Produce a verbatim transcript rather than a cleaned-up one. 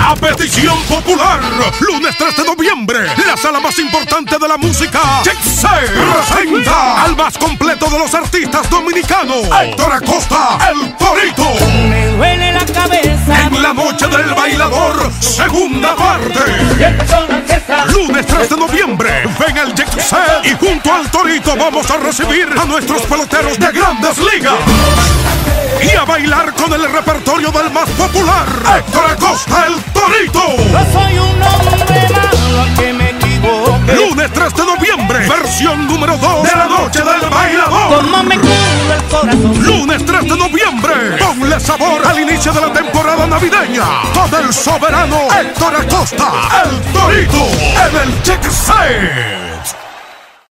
A petición popular, lunes tres de noviembre, la sala más importante de la música, Jexé, presenta al más completo de los artistas dominicanos, Héctor Acosta, el Torito. Me duele la cabeza. En la noche del bailador, segunda parte. Lunes tres de noviembre, ven al Jexé y junto al Torito vamos a recibir a nuestros peloteros de Grandes Ligas. Y a bailar con el repertorio del más popular, Héctor Acosta, el Torito. Yo soy un hombre malo, aunque me equivoque. Lunes tres de noviembre, versión número dos de la noche del bailador. Como me cura el corazón. Lunes tres de noviembre, ponle sabor al inicio de la temporada navideña con el soberano Héctor Acosta, el Torito, en el Jexé.